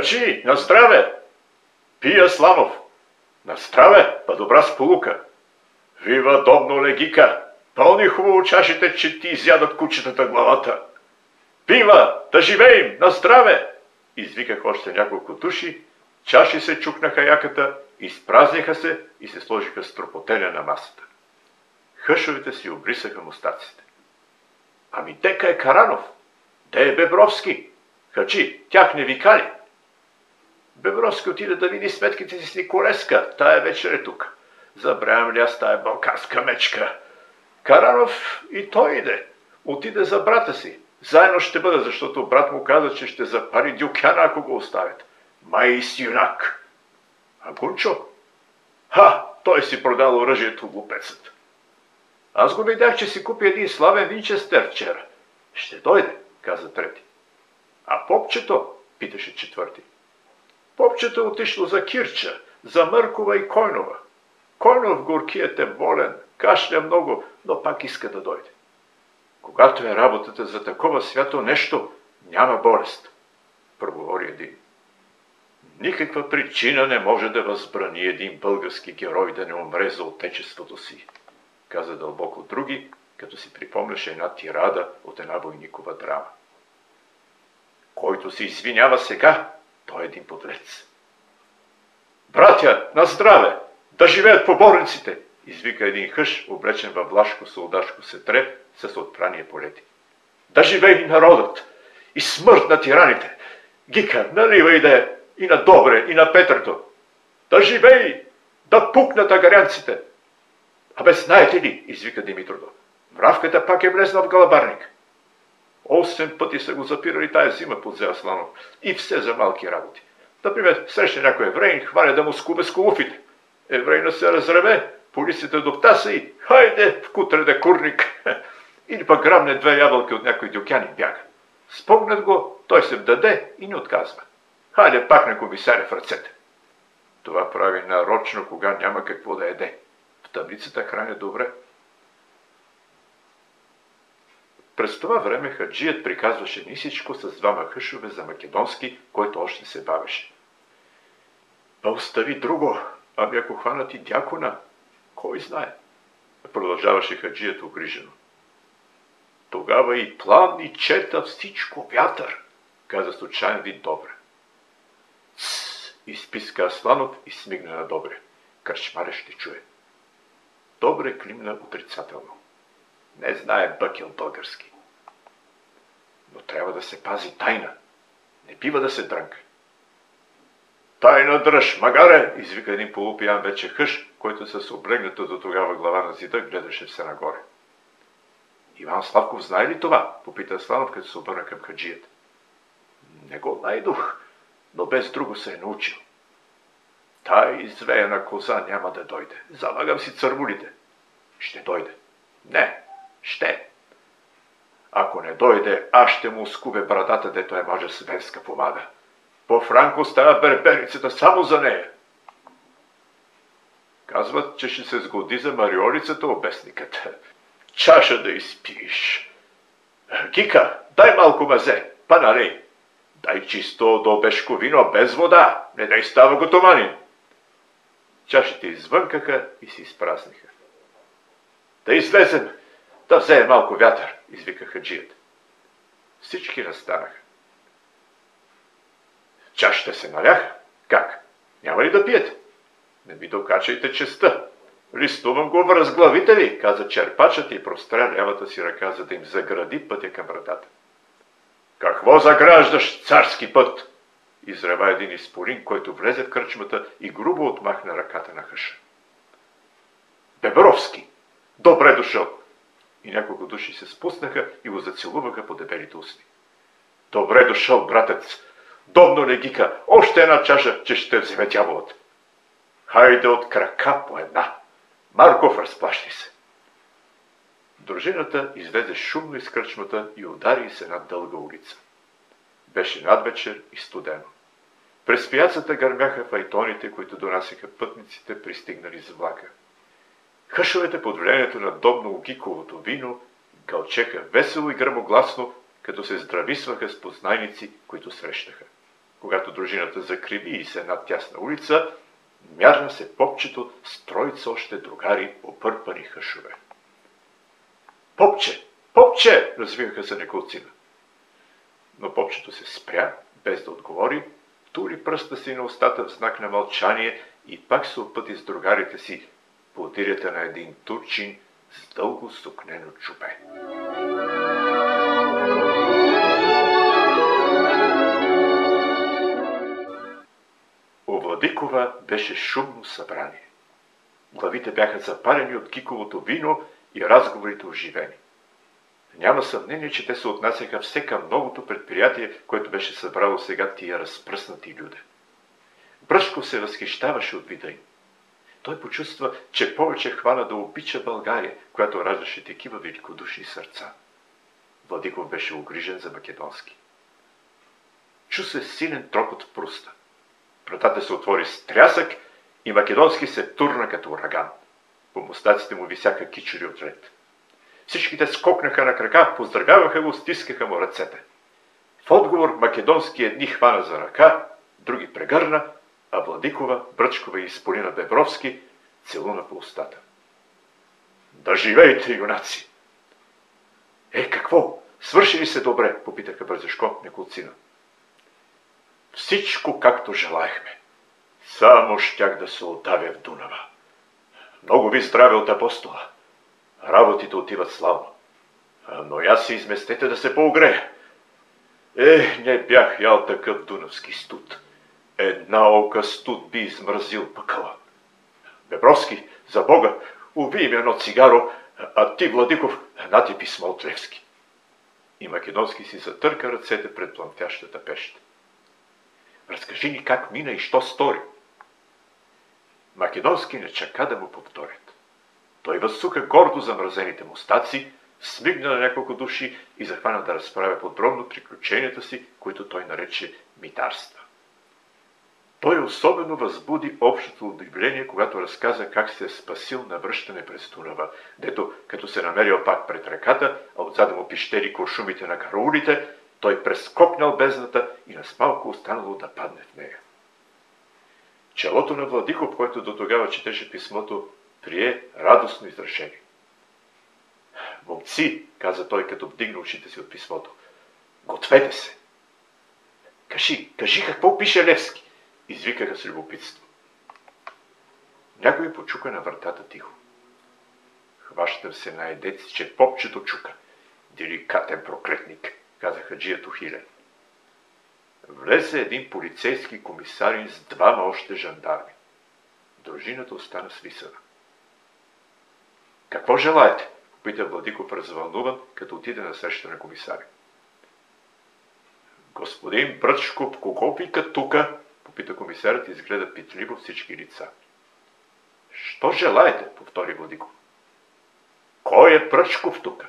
Хачи, на здраве! Пия Славов! На здраве, па добра сполука! Вива Добно Легика! Пълни хубаво чашите, че ти изядат кучетата главата! Пива! Да живеем! На здраве! Извиках още няколко души, чаши се чукнаха яката, изпразниха се и се сложиха стропотеля на масата. Хъшовете си обрисаха мустаците. Ами дека е Каранов? Де е Бебровски? Хачи, тях не викали. Бебровски отиде да види сметките си с Николеска. Тая вечер е тук. Забравям ли аз тая балканска мечка? Каранов и той иде. Отиде за брата си. Заедно ще бъде, защото брат му каза, че ще запари дюкяна, ако го оставят. Май си юнак. А Гунчо? Той си продал оръжието, глупецът. Аз го видях, че си купи един славен Винчестер вчера. Ще дойде, каза трети. А попчето? Питаше четвърти. Попчето отишло за Кирча, за Мъркова и Койнова. Койнов горкият е болен, кашля много, но пак иска да дойде. Когато е работата за такова свято нещо, няма болест, проговори един. Никаква причина не може да възбрани един български герой да не умре за отечеството си, каза дълбоко други, като си припомняше една тирада от една войникова драма. Който се извинява сега, той е един подлец. Братя, на здраве! Да живеят поборниците! Извика един хъш, облечен във влашко солдашко сетре с отпрание полети. Да живее и народът! И смърт на тираните! Гика, наливай да е и на Добре, и на Петрото! Да живее! Да пукнат агарянците! Абе, знаете ли, извика Димитродо, мравката пак е влезна в галабарник. 8 пъти са го запирали тая зима под Зеасланов. И все за малки работи. Например, среща някой евреин, хваля да му скубе скулуфите. Еврейна се разреве, полицията доптаса и хайде в кутре курник. Или пък грабне 2 ябълки от някой дюкян и бяга. Спогнат го, той се вдаде и не отказва. Хайде пак на комисаря в ръцете. Това прави нарочно, кога няма какво да еде. В тъмницата храня добре. През това време хаджият приказваше нисичко с 2 хъшове за македонски, който още се бавеше. Остави друго, ами ако хванат и дякона, кой знае? Продължаваше хаджият обрижено. Тогава и план, и чета, всичко вятър, каза с отчаян вид Добре. Изписка Асланов и смигна на Добре. Кръчмаря ще чуе. Добре климна отрицателно. Не знае бъкел български. Но трябва да се пази тайна. Не бива да се дрънка. Тайна дръж, магаре, извика един полупиян вече хъш, който с облегната до тогава глава на зида гледаше все нагоре. Иван Славков знае ли това? Попита Славов, като се обърна към хаджият. Не го найдох, но без друго се е научил. Тая извеяна коза няма да дойде. Залагам си цървулите. Ще дойде. Не, ще. Ако не дойде, аз ще му скубе брадата, дето е мажа с венска помада. По Франко става берберицата само за нея. Казват, че ще се сгоди за мариолицата обесникът. Чаша да изпиеш. Кика, дай малко мазе, па налей. Дай чисто добешко вино, без вода, не дай става готоманин. Чашите извънкаха и се изпразниха. Да излезем, да вземе малко вятър, извика хаджият. Всички разстанаха. Чашите се наляха. Как? Няма ли да пиете? Не ми докачайте честа. Листувам го в разглавите ви, каза черпачът и простря лявата си ръка, за да им загради пътя към вратата. Какво заграждаш, царски път? Изрева един изполин, който влезе в кръчмата и грубо отмахна ръката на хъша. Бебровски! Добре дошъл! И няколко души се спуснаха и го зацелуваха по дебелите устни. Добре дошъл, братец! Добно Легика, още една чаша, че ще вземе дяволът. Хайде от крака по една. Марков, разплащи се. Дружината излезе шумно из кръчмата и удари с една дълга улица. Беше надвечер и студено. През пияцата гърмяха файтоните, които донасяха пътниците, пристигнали с влака. Хъшовете под влиянието на Добно-Логиковото вино гълчеха весело и гръмогласно, като се здрависваха с познайници, които срещаха. Когато дружината закриви и се една тясна улица, мярна се попчето с троица още другари опърпани хъшове. Попче! Попче! Развиваха се неколцина. Но попчето се спря, без да отговори, тури пръста си на устата в знак на мълчание и пак се опъти с другарите си по дирята на един турчин с дълго сукнено чубе. У Владикова беше шумно събрание. Главите бяха запалени от киковото вино и разговорите оживени. Няма съмнение, че те се отнасяха все към многото предприятие, което беше събрало сега тия разпръснати люде. Бръшков се възхищаваше от вида им. Той почувства, че повече хвана да обича България, която раждаше такива великодушни сърца. Владиков беше огрижен за Македонски. Чу се силен тропот в пруста. Вратата се отвори с трясък и Македонски се турна като ураган. По мустаците му висяха кичури от лед. Всичките скокнаха на крака, поздравяваха го, стискаха му ръцете. В отговор Македонски едни хвана за ръка, други прегърна, а Владикова, Бръчкова и Изполина Бебровски целуна по устата. Да живеете, юнаци! Какво? Свърши ли се добре? Попитаха бързешко неколцина. Всичко както желаехме. Само щях да се отдавя в Дунава. Много ви здраве от апостола. Работите отиват славно. Но я се изместете да се поогрея. Не бях ял такъв дунавски студ. Една ока студ би измразил пъкъла. Бебровски, за Бога, уви ми едно цигаро, а ти, Владиков, нати писмо от Левски. И Македонски си затърка ръцете пред пламтящата пеща. Разкажи ни как мина и що стори. Македонски не чака да му повторят. Той възсука гордо замразените мустаци, смигна на няколко души и захвана да разправя подробно приключенията си, които той нарече митарства. Той особено възбуди общото удивление, когато разказа как се е спасил на връщане през Дунава, дето като се намерил пак пред реката, а отзаде му пищели куршумите на караулите, той прескокнал бездната и на спалко останало да падне в нея. Челото на Владиков, който до тогава четеше писмото, прие радостно изражение. Момци, каза той, като вдигна очите си от писмото, гответе се. Кажи какво пише Левски, извикаха с любопитство. Някой почука на вратата тихо. Хващам се на едец, че попчето чука. Деликатен проклетник, каза хаджията Хилен. Влезе един полицейски комисарин с двама още жандарми. Дружината остана свисана. Какво желаете? Попита Владиков развълнуван, като отиде на среща на комисаря. Господин Бръчков, кого вика тука? Попита комисарят и изгледа питливо всички лица. Що желаете? Повтори Владиков. Кой е Бръчков тука?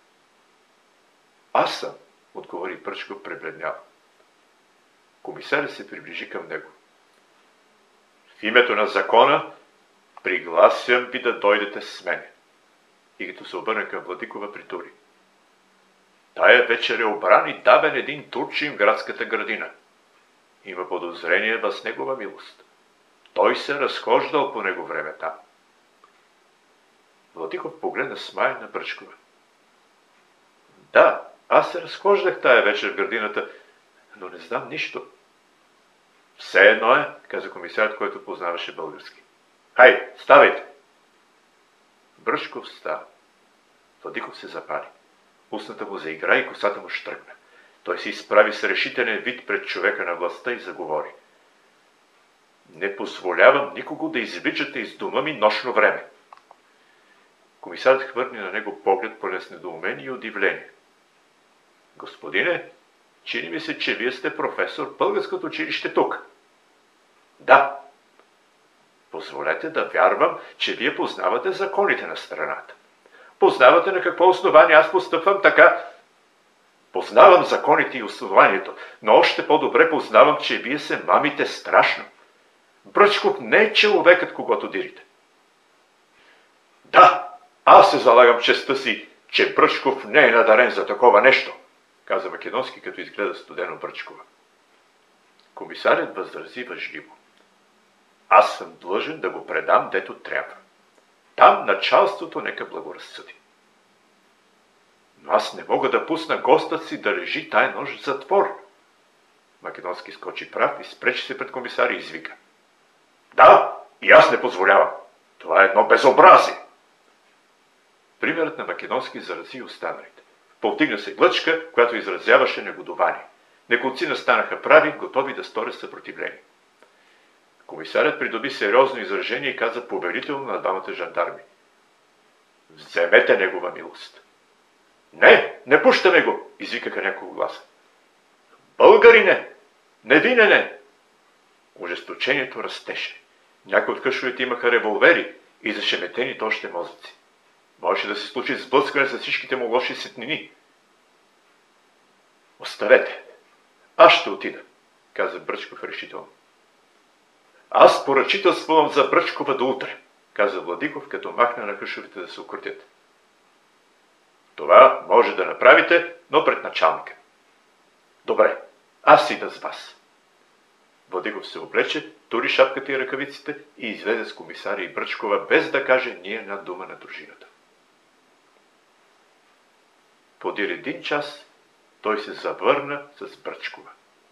Аз съм, отговори Бръчков пребледнял. Комисарят се приближи към него. В името на закона пригласям ви да дойдете с мене. И като се обърна към Владикова, притури. Тая вечер е обран и давен един турчин в градската градина. Има подозрение въз негова милост. Той се разхождал по него време там. Владиков погледна смаян на Бръчкова. Да, аз се разхождах тая вечер в градината, но не знам нищо. Все едно е, каза комисарът, който познаваше български. Хай, ставайте! Бръчков става. Владиков се запали. Устната му заигра и косата му щръкна. Той се изправи с решителен вид пред човека на властта и заговори. Не позволявам никого да извличате из дома ми нощно време. Комисарът хвърли на него поглед пълен с недоумение и удивление. Господине, чини ми се, че вие сте професор в българското училище тук. Да. Позволете да вярвам, че вие познавате законите на страната. Познавате на какво основание аз постъпвам така. Познавам законите и основанието, но още по-добре познавам, че вие се мамите страшно. Бръчков не е човекът, когато дирите. Да, аз се залагам честта си, че Бръчков не е надарен за такова нещо, каза Македонски, като изгледа студено Бръчкова. Комисарят възрази въжливо. Аз съм длъжен да го предам, дето трябва. Там началството нека благоразсъди. Но аз не мога да пусна гостът си да лежи тая нощ в затвор. Македонски скочи прав и спречи се пред комисаря и извика. Да, и аз не позволявам. Това е едно безобразие. Примерът на Македонски зарази останалите. Повдигна се глъчка, която изразяваше негодование. Неколцина станаха прави, готови да сторят съпротивление. Комисарят придоби сериозно изражение и каза поверително на двамата жандарми. Вземете негова милост. Не, не пущаме го, извикаха няколко гласа. Българине, невинене! Ожесточението растеше. Някои от къщовете имаха револвери и зашеметените още мозъци. Можеше да се случи сблъскване с всичките му лоши сетнини. Оставете. Аз ще отида, каза Бръчков решително. Аз поръчителствувам за Бръчкова до утре, каза Владиков, като махна на къщовете да се укротят. Това може да направите, но пред началника. Добре, аз ида с вас. Владиков се облече, тури шапката и ръкавиците и излезе с комисаря и Бръчкова, без да каже ни една дума на дружината. Подир един час той се завърна с Бръчкова.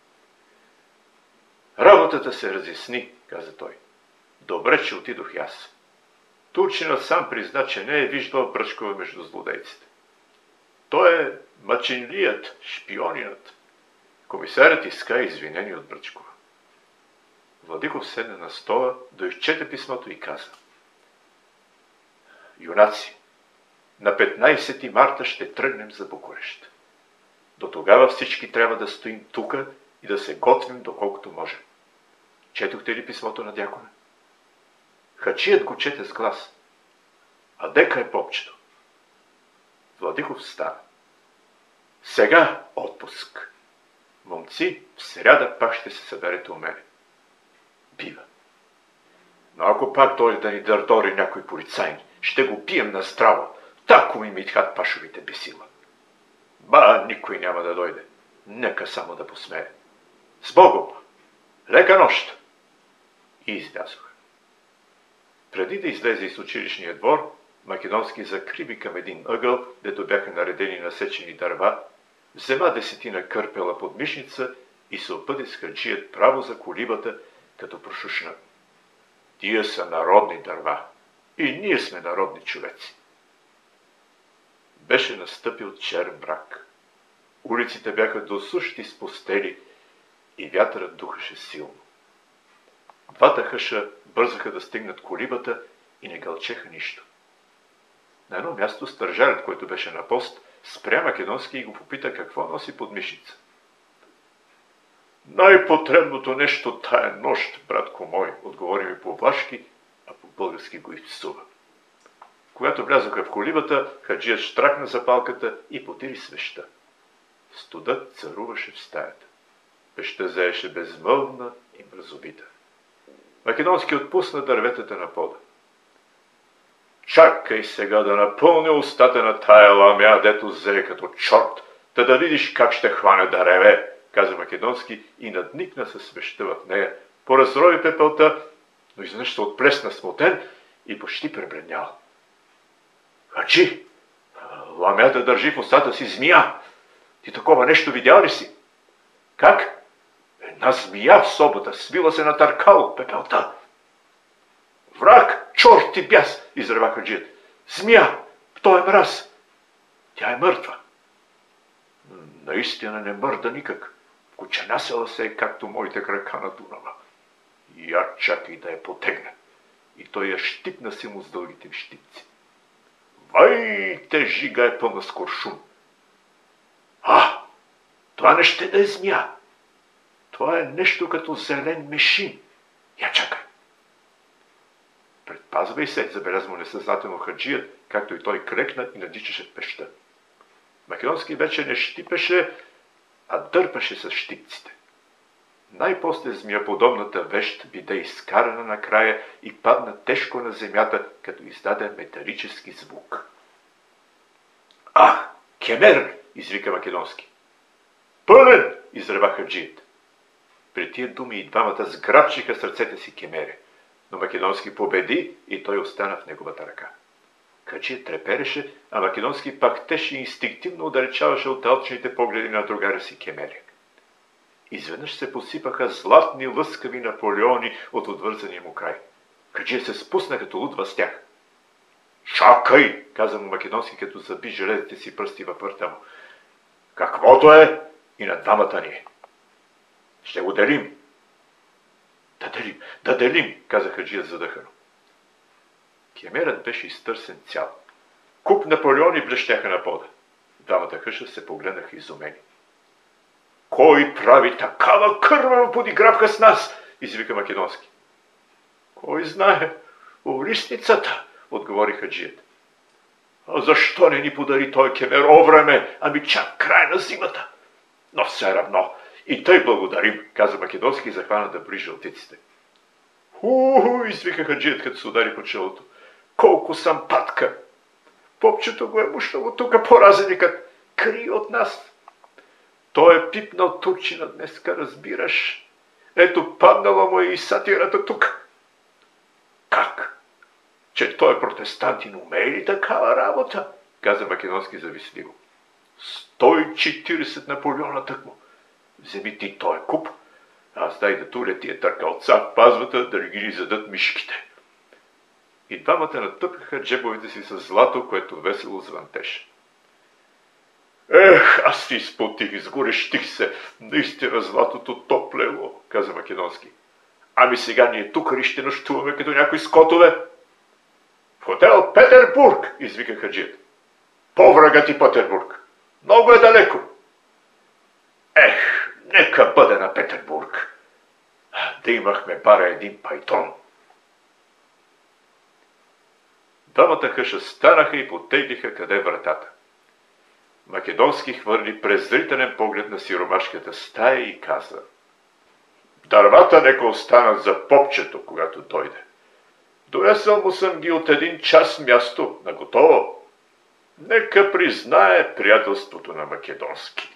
Работата се разясни, каза той. Добре, че отидох и аз. Турчинът сам призна, че не е виждал Бръчкова между злодейците. Той е мъченлият, шпионинът. Комисарят иска извинение от Бръчкова. Владиков седна на стола, доизчете писмото и каза. Юнаци, на 15 марта ще тръгнем за Букурещ. До тогава всички трябва да стоим тука и да се готвим доколкото можем. Четохте ли писмото на дякона? Хачият го чете с глас. А дека е попчето? Владиков стана. Сега отпуск. Момци, в сряда пак ще се съберете у мене. Бива. Но ако пак дойде да ни дърдори някой полицайни, ще го бием на здраво. Тако ми митхат пашовите бесила. Ба, никой няма да дойде. Нека само да посмее. С Богом! Лека нощ! И излязоха. Преди да излезе из училищния двор, Македонски закриви към един ъгъл, дето бяха наредени насечени дърва, взема 10 кърпела под мишница и се опъти с хаджият право за колибата, като прошушна. Тия са народни дърва и ние сме народни човеци. Беше настъпил черен мрак. Улиците бяха досущи с постели и вятърът духаше силно. Двата хъша бързаха да стигнат колибата и не гълчеха нищо. На едно място стържарят, който беше на пост, спря Македонски и го попита какво носи под мишница. Най-потребното нещо тая нощ, братко мой, отговори ми по влашки, а по български го изпсува. Когато влязоха в колибата, хаджият штракна запалката и потири свеща. Студът царуваше в стаята. Пещта заеше безмълвна и мразовита. Македонски отпусна дърветата на пода. Чакай сега да напълня устата на тая ламя, дето зее като чорт, да видиш как ще хване да реве, каза Македонски и надникна със свеща в нея, поразрови пепелта, но изведнъж се отплесна смутен и почти пребледнял. Хаджи, ламята държи в устата си змия. Ти такова нещо видял ли си? Как? Една змия в собата свила се на търкал от пепелта. Враг, чорт и бяс, изрева хаджият. Змия, той е мраз. Тя е мъртва. Наистина не мърда никак. Кученасела се е, както моите крака на Дунава. Я чакай да я потегне. И той я щипна си му с дългите ми щипци. Вай, те жига е пълна с куршум. Това не ще да е змия. Това е нещо като зелен мешин. Я чакай. Предпазвай се, забеляза му несъзнателно хаджият, както и той крекна и надичаше в пещта. Македонски вече не щипеше, а дърпаше с щипците. Най-после змиеподобната вещ биде изкарана накрая и падна тежко на земята, като издаде металически звук. Кемер! Извика Македонски. Пълен! Изрева хаджият. При тия думи и двамата сграбчиха с ръцете си кемери, но Македонски победи и той остана в неговата ръка. Хаджият трепереше, а Македонски пактеше и инстинктивно отдалечаваше от алчните погледи на другаря си кемери. Изведнъж се посипаха златни лъскави Наполеони от отвързания му край. Хаджият се спусна като луд с тях. Чакай, каза му Македонски, като заби железните си пръсти във върта му. Каквото е, и на двамата ни. Ще го делим. Да делим, каза Хаджият задъхано. Кемерът беше изтърсен цял. Куп Наполеони блещяха на пода. Двамата хъша се погледнаха изумени. Кой прави такава кървава подигравка с нас? Извика Македонски. Кой знае? Орисницата, отговори Хаджият. А защо не ни подари той кемер овреме, ами чак край на зимата? Но все равно. И тъй благодарим, каза Македонски и захвана да бри жълтиците. Извика Хаджият, като се удари по челото. Колко съм патка! Попчето го е мушнало тука по-разеникът. Крий от нас. Той е пипнал турчина днеска, разбираш. Ето паднала му и сатирата тук. Как? Че той е протестант и не умее ли такава работа? Каза Македонски завистливо. 140 Наполеона тъкмо. Вземи ти той куп, аз дай да туря тия търкалца в пазвата, да ги ни задат мишките. И двамата натъпкаха джебовете си с злато, което весело звънтеше. Аз ти изпотих, изгорещих се, наистина златото топлело, каза Македонски. Ами сега ние тук ли ще нощуваме като някои скотове? В хотел Петербург, извика Хаджият. По-врага ти Петербург. Много е далеко. Нека бъде на Петербург. Да имахме бара един пайтон. Двамата хъша станаха и потеглиха къде вратата. Македонски хвърли презрителен поглед на сиромашката стая и каза: дървата нека останат за попчето, когато дойде. Донесъл му съм ги от 1 час място, наготово. Нека признае приятелството на Македонски.